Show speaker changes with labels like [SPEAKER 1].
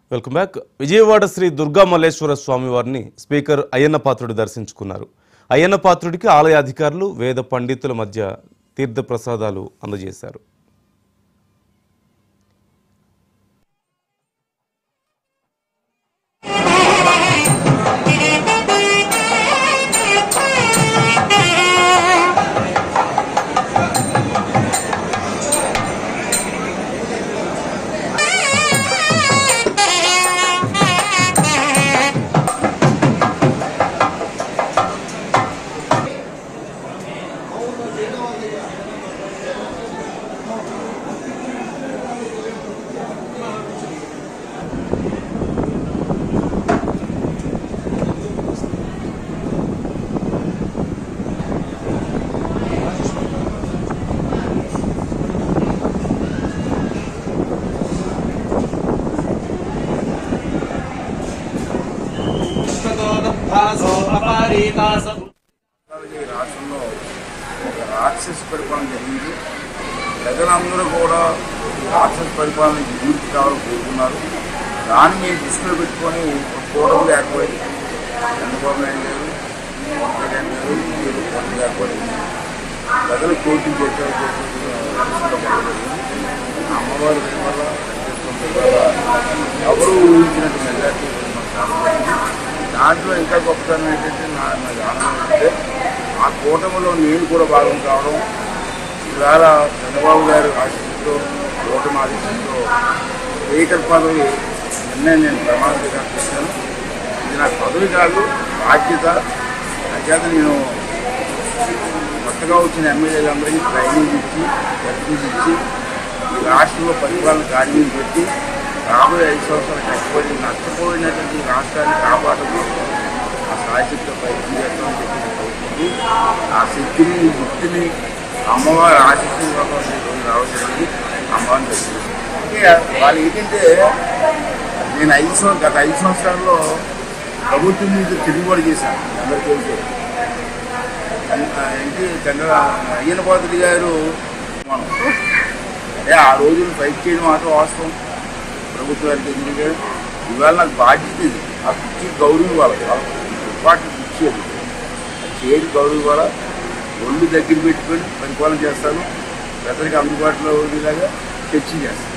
[SPEAKER 1] Welcome back. Vijayawada Shri Durga Malleswara Swamy వారిని speaker Ayyanna Patrudu దర్శించుకున్నారు. అయ్యన్న పాత్రుడికి ఆలయ అధికారులు వేద పండితుల మధ్య తీర్థ ప్రసాదాలు అందజేశారు.
[SPEAKER 2] రాష్ట్రంలో ఒక రాక్షస పరిపాలన జరిగింది. ప్రజలందరూ కూడా రాక్షస పరిపాలన విముక్తి కావాలని కోరుకున్నారు. దాన్ని మేము దృష్టిలో పెట్టుకొని కూటమి ఏర్పడింది. చంద్రబాబు నాయుడు గారు, జగన్ గారు కూటమి ఏర్పడింది. ప్రజలు కోర్టు చేసే అమ్మవారి వల్ల ఎవరు ఊహించినట్టు మెజార్టీ దాంట్లో ఇంకా గొప్పతనం ఏంటంటే నాకు ఆనందం అంటే ఆ కూటమిలో నేను కూడా భాగం కావడం. ఇవాళ చంద్రబాబు గారు ఆశీస్సుతో కూటమి ఆశీస్సుతో స్పీకర్ పదవి నేను ప్రమాణ స్వీకారం చేశాను. ఇది నాకు పదవి కాదు, బాధ్యత. అంచేత నేను కొత్తగా వచ్చిన ఎమ్మెల్యేలందరికీ ట్రైనింగ్ ఇచ్చి ఎక్స్పీరియన్స్ ఇచ్చి ఈ రాష్ట్రంలో పరిపాలన కార్యం పెట్టి రాబోయే 5 సంవత్సరాలు కష్టపడి నష్టపోయినటువంటి రాష్ట్రాన్ని కాపాడదు ఆ సాయశక్తితో ప్రయత్నం చేస్తామని చెప్పి ఆ శక్తిని ముక్తిని అమ్మవారి ఆశిస్తూ రావడం జరిగింది. అమ్మవారిని దర్శించారు. అంటే వాళ్ళు ఏంటంటే నేను గత 5 సంవత్సరాల్లో ప్రభుత్వం మీద తిరుగుబాటు చేశాను. అందరికీ తెలిసే ఏంటి అయ్యన్న పాత్రుడు గారు మనం ఆ రోజులు ఫైట్ చేయడం మాత్రం వాస్తవం. ప్రభుత్వానికి ఎందుకంటే ఇవాళ నాకు బాధ్యత ఇది. ఆ పిచ్చి గౌరవం ఇవ్వాలి, ఇంపార్టెంట్ ఇచ్చేది చేయని గౌరవం ఇవ్వాలా. ఒళ్ళు దగ్గర పెట్టుకొని పరిపాలన చేస్తాను. ప్రజలకు అందుబాటులో ఉండేలాగా చర్చ చేస్తాను.